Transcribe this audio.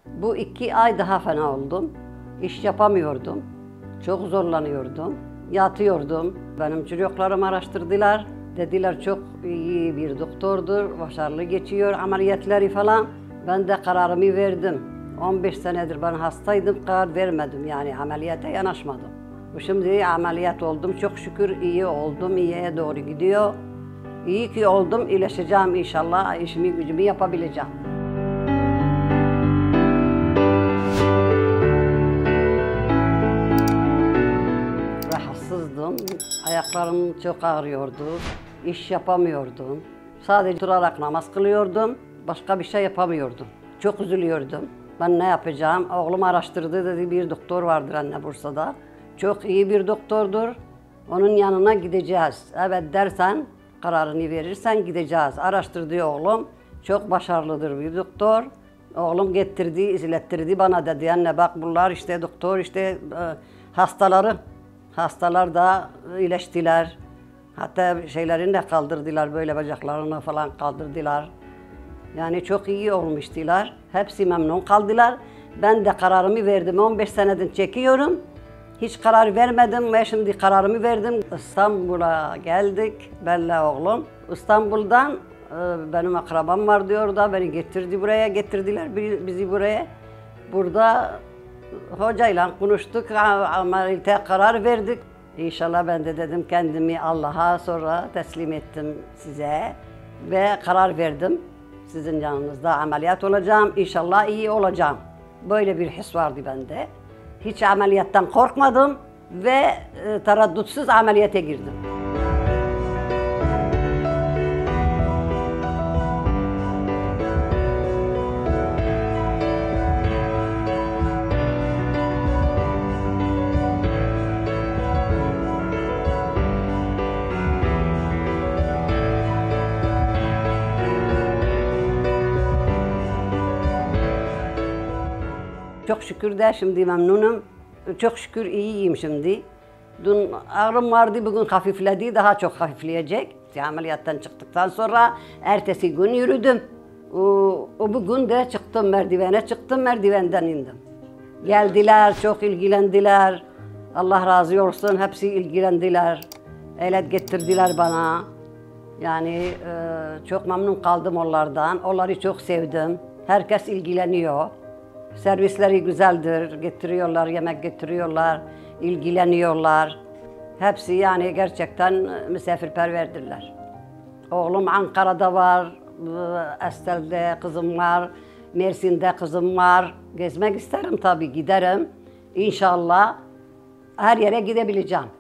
Bu 2 ay daha fena oldum. İş yapamıyordum. Çok zorlanıyordum. Yatıyordum. Benim çocuklarım araştırdılar. Dediler çok iyi bir doktordur, başarılı geçiyor ameliyatları falan. Ben de kararımı verdim. 15 senedir ben hastaydım, karar vermedim yani ameliyata yanaşmadım. Şimdi ameliyat oldum, çok şükür iyi oldum, iyiye doğru gidiyor. İyi ki oldum, iyileşeceğim inşallah, işimi gücümü yapabileceğim. Rahatsızdım, ayaklarım çok ağrıyordu, iş yapamıyordum. Sadece oturarak namaz kılıyordum, başka bir şey yapamıyordum. Çok üzülüyordum. Ben ne yapacağım? Oğlum araştırdı, dedi bir doktor vardır anne Bursa'da. Çok iyi bir doktordur, onun yanına gideceğiz. Evet dersen, kararını verirsen gideceğiz. Araştırdı oğlum, çok başarılıdır bir doktor. Oğlum getirdi, izlettirdi bana dedi. Anne bak bunlar işte doktor, işte hastalar da iyileştiler. Hatta şeylerini de kaldırdılar, böyle bacaklarını falan kaldırdılar. Yani çok iyi olmuştular. Hepsi memnun kaldılar. Ben de kararımı verdim. 15 senedir çekiyorum. Hiç karar vermedim ve şimdi kararımı verdim. İstanbul'a geldik, benle oğlum. İstanbul'dan benim akrabam var diyor da beni getirdi buraya, getirdiler bizi buraya. Burada hocayla konuştuk, ameliyata karar verdik. İnşallah ben de dedim kendimi Allah'a sonra teslim ettim size ve karar verdim. Sizin yanınızda ameliyat olacağım, inşallah iyi olacağım. Böyle bir his vardı bende. Hiç ameliyattan korkmadım ve tereddütsüz ameliyata girdim. Çok şükür de şimdi memnunum. Çok şükür iyiyim şimdi. Dün ağrım vardı, bugün hafifledi, daha çok hafifleyecek. Ameliyattan çıktıktan sonra ertesi gün yürüdüm. Bugün de çıktım merdivene, merdivenden indim. Geldiler, çok ilgilendiler. Allah razı olsun, hepsi ilgilendiler. Elet getirdiler bana. Yani çok memnun kaldım onlardan. Onları çok sevdim. Herkes ilgileniyor. Servisleri güzeldir, getiriyorlar, yemek getiriyorlar, ilgileniyorlar. Hepsi yani gerçekten misafirperverdirler. Oğlum Ankara'da var, Estel'de kızım var, Mersin'de kızım var. Gezmek isterim tabii, giderim. İnşallah her yere gidebileceğim.